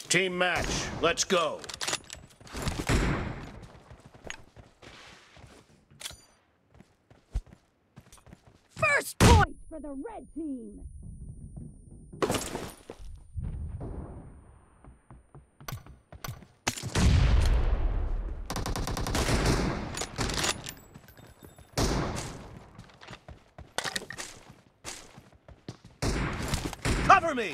Team match, let's go. First point for the red team. Cover me!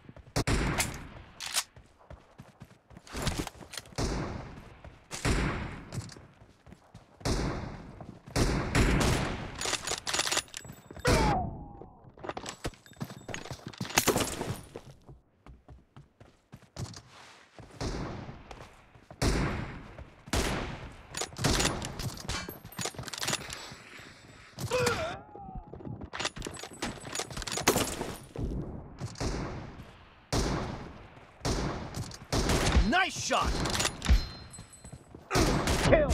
Nice shot! Kill!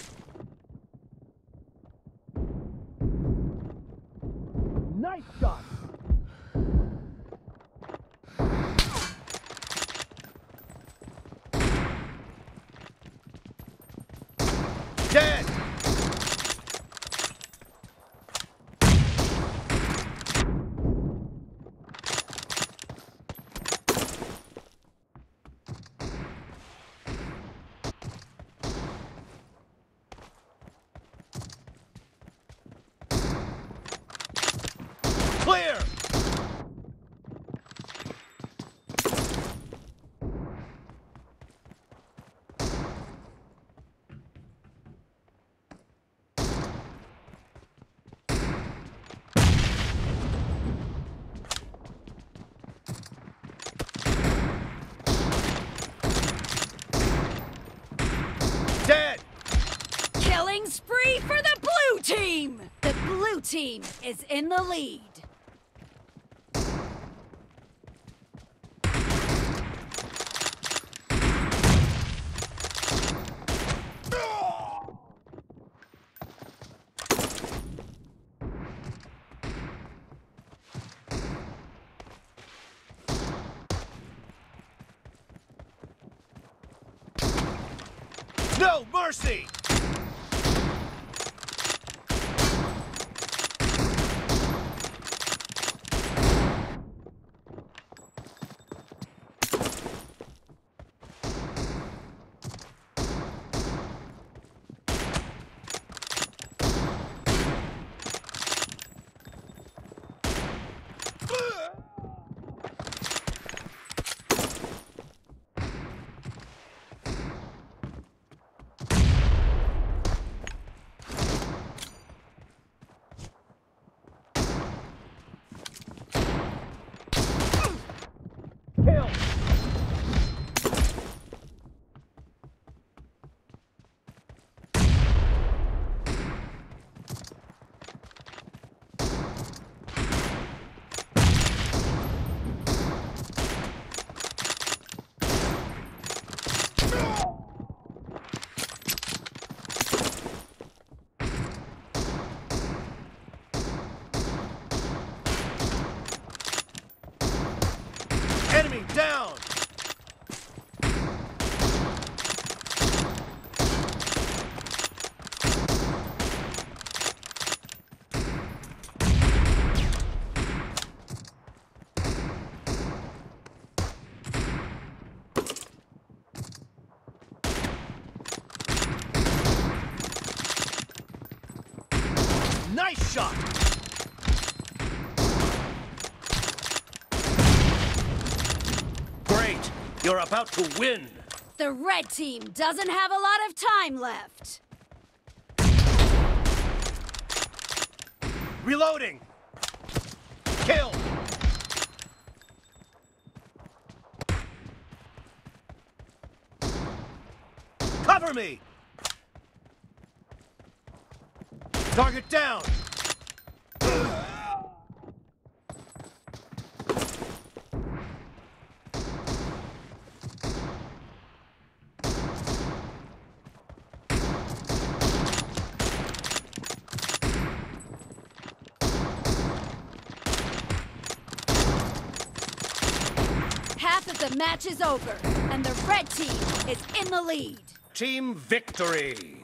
Nice shot! Dead! Clear! Dead! Killing spree for the blue team! The blue team is in the lead. No mercy! Kill! Enemy down! Nice shot! Great! You're about to win! The red team doesn't have a lot of time left. Reloading! Kill! Cover me! Target down! Half of the match is over, and the red team is in the lead. Team victory!